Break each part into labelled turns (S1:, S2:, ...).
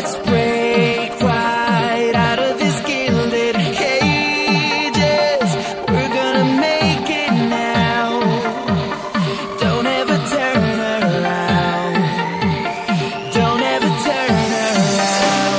S1: let's break right out of these gilded cages. We're gonna make it now. Don't ever turn around. Don't ever turn around.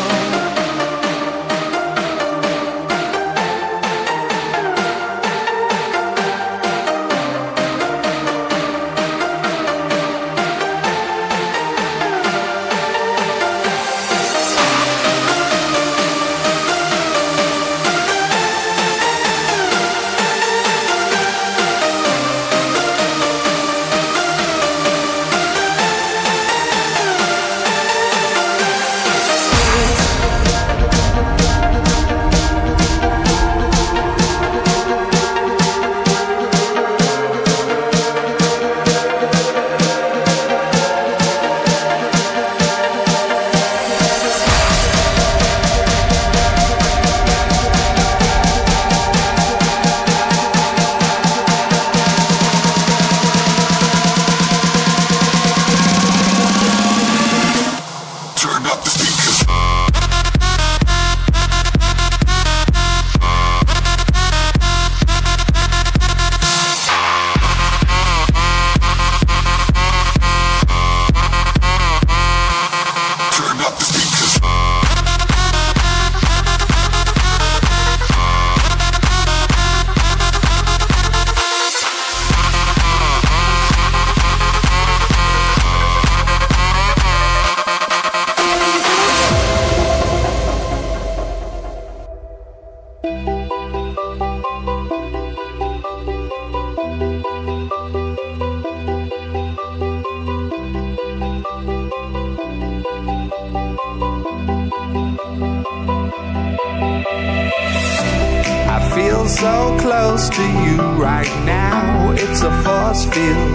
S2: I feel so close to you right now, it's a force field.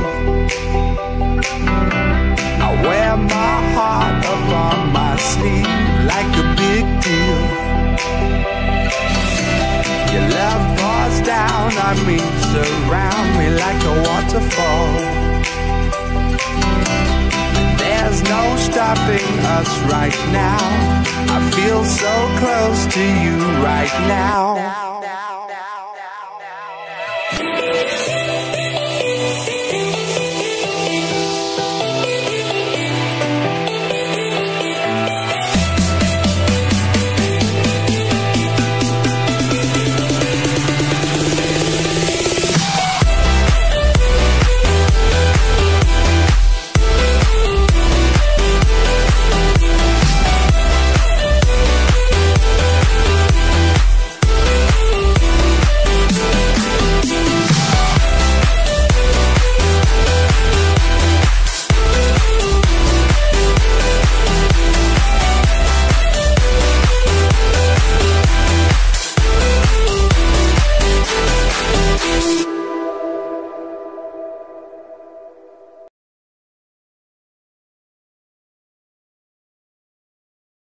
S2: I wear my heart up on my sleeve like a big deal. Your love pours down on me, surround me like a waterfall. There's no stopping us right now. I feel so close to you right now.